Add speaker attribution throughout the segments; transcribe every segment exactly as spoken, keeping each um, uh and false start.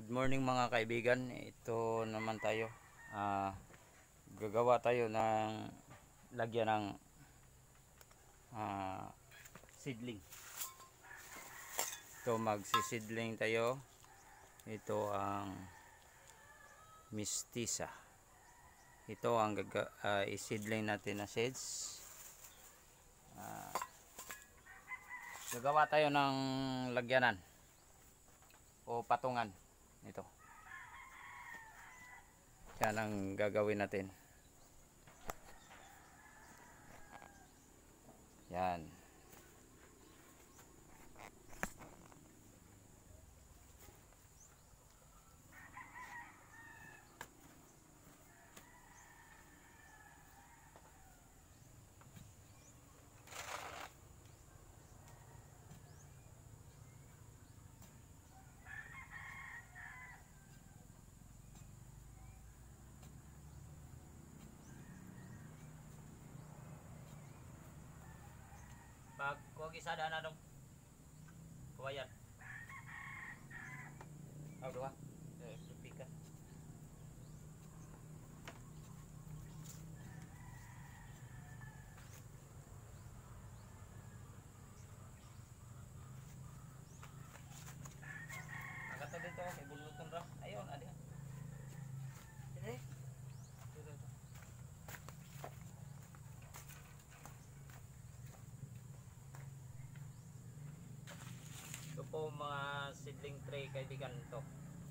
Speaker 1: Good morning mga kaibigan. Ito naman tayo. Ah, gagawa tayo ng lagyan ng ah, seedling. Ito magsisidling tayo. Ito ang mistisa. Ito ang gaga, uh, isidling natin na seeds. Ah, gagawa tayo ng lagyanan o patungan. Ito. Yan ang gagawin natin. Yan. Pag kuwag isada na dong kawayan. Aw duha. Eh, pika. Agad dito kay buluton ra. Ayon adi. Dire. Dito. Ito po mga seedling tray kaibigan to.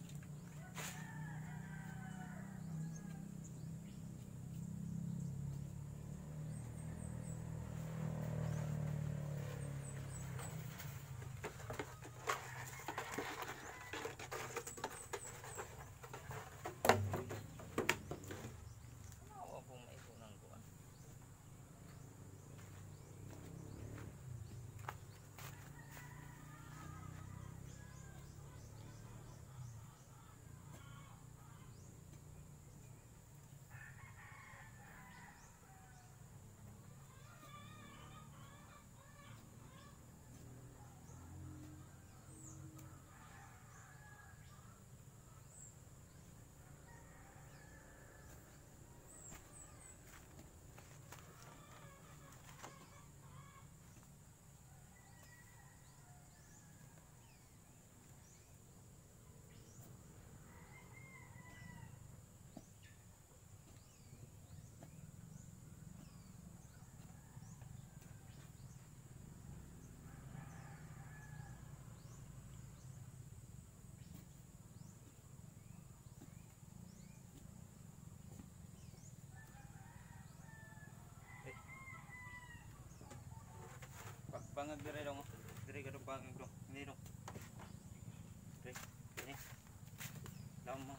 Speaker 1: Bangag dire dong. Dire ka dong bangag dong. Ini dong. Dire. Ini. Lama.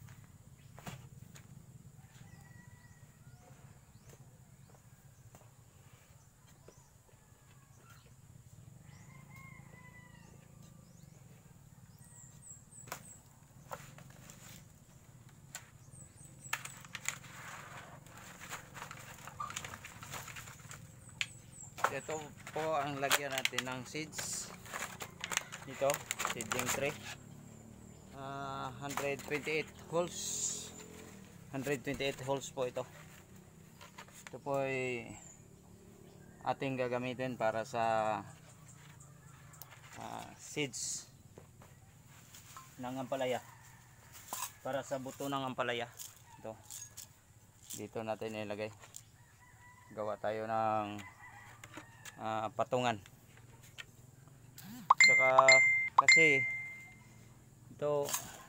Speaker 1: Ito po ang lagyan natin ng seeds. Ito, seedling tray. Uh, one hundred twenty-eight holes. one hundred twenty-eight holes po ito. Ito po ay ating gagamitin para sa uh, seeds ng ampalaya. Para sa buto ng ampalaya. Ito. Dito natin ilagay. Gawa tayo ng Uh, patungan. Saka kasi ito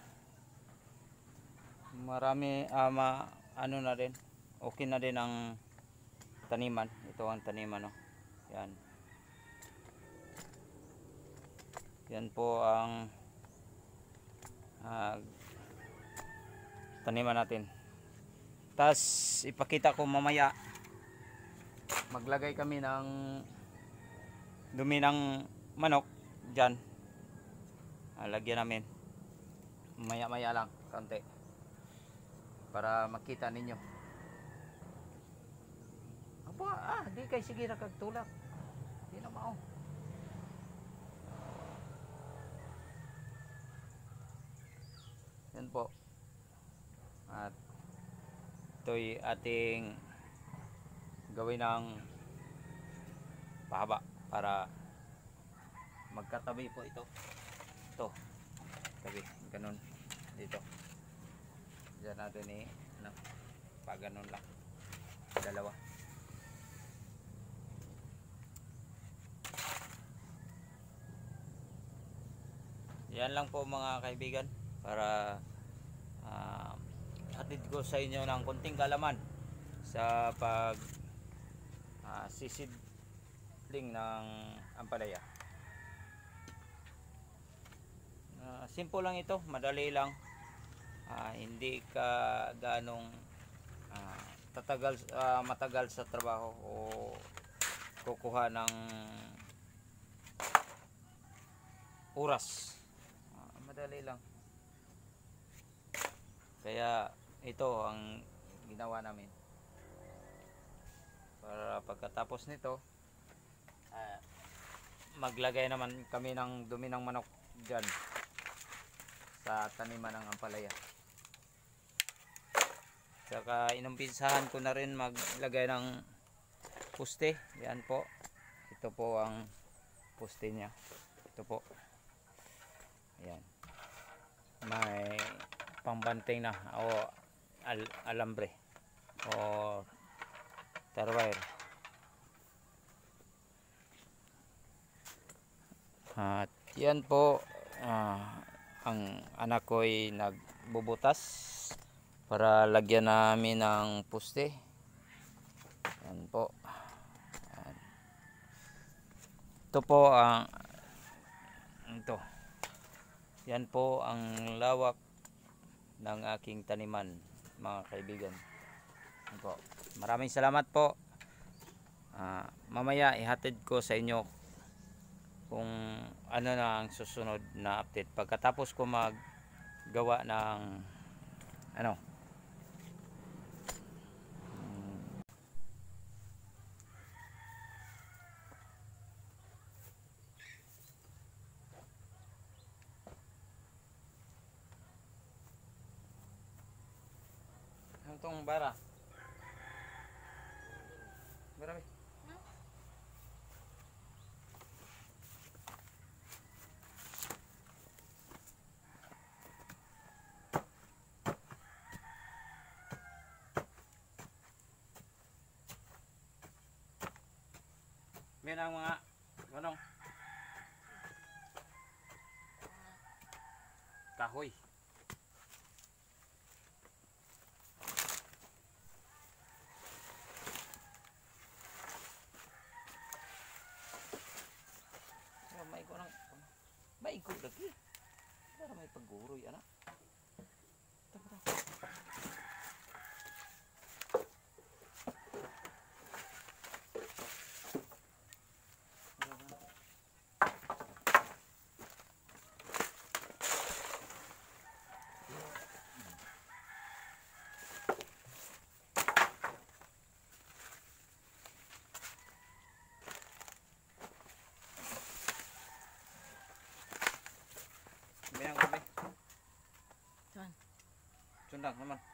Speaker 1: marami uh, ma, ano na rin, okay na din ang taniman. Ito ang taniman, no? Yan. Yan po ang uh, taniman natin. Tas ipakita ko mamaya, maglagay kami ng dumi ng manok dyan. Ah, lagyan namin maya maya lang konti para makita ninyo. Apa, ah, di kay sige na kagtulak. Di na mao. po. At ito'y ating gawin ng pahaba para magkatabi po ito. Ito, tabi, ganun dito. Diyan natin eh, ano, pa ganun lang. Dalawa. Yan lang po mga kaibigan para uh, hatid ko sa inyo ng konting kalaman sa pag uh, sisidling ng ampalaya. Uh, simple lang ito, madali lang. Uh, hindi ka ganong uh, tatagal, uh, matagal sa trabaho o kukuha ng oras. Madali lang. Kaya ito ang ginawa namin. Para pagkatapos nito, uh, maglagay naman kami ng dumi ng manok dyan sa taniman ng ampalaya. Saka inumpisahan ko na rin maglagay ng poste. Yan po. Ito po ang poste niya. Ito po. Ayan. May pangbanting na o al alambre o tarwire. At yan po, uh, ang anak ko ay nagbubutas para lagyan namin ng poste. Yan po. Yan. Ito po ang ito. Yan po ang lawak ng aking taniman, mga kaibigan. Yan po. Maraming salamat po. Uh, mamaya ihatid ko sa inyo kung ano na ang susunod na update pagkatapos ko maggawa ng ano itong bara. Marami. Yan ang mga anong kahoy. May ko nang may ko lagi. Para may pagguroy anak. Sundang naman.